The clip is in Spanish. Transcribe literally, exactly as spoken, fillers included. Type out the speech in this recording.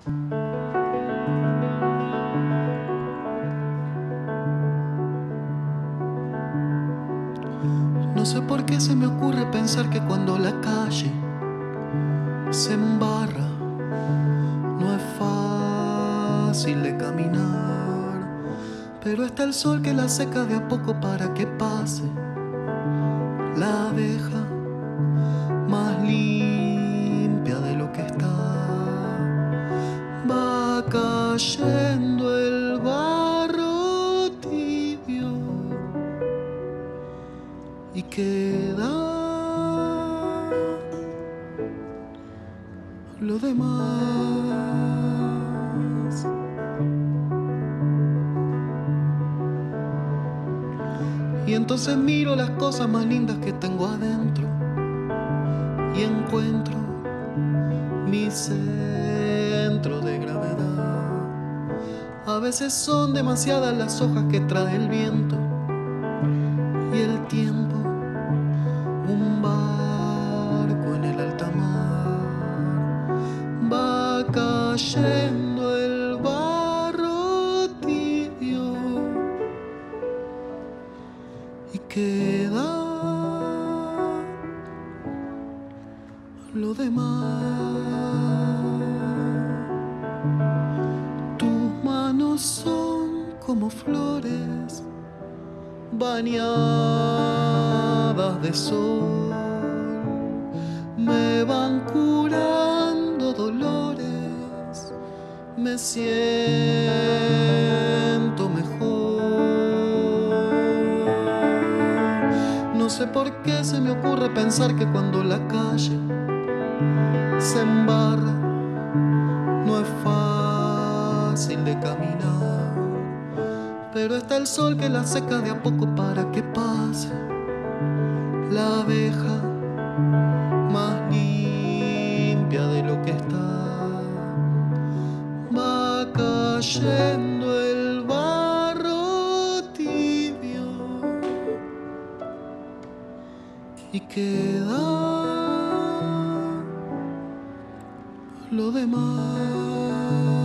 No sé por qué se me ocurre pensar que cuando la calle se embarra no es fácil de caminar, pero está el sol que la seca de a poco para que pase, la deja más limpia de lo que está. Va cayendo el barro tibio y queda lo demás. Y entonces miro las cosas más lindas que tengo adentro y encuentro mi centro de gravedad. A veces son demasiadas las hojas que trae el viento y el tiempo, un barco en el alta mar. Va cayendo el barro tibio y queda lo demás. Tus manos son como flores bañadas de sol, me van curando dolores, me siento mejor. No sé por qué se me ocurre pensar que cuando la calle se embarra no es fácil de caminar, pero está el sol que la seca de a poco para que pase, la abeja más limpia de lo que está. Va cayendo el barro tibio y queda lo demás.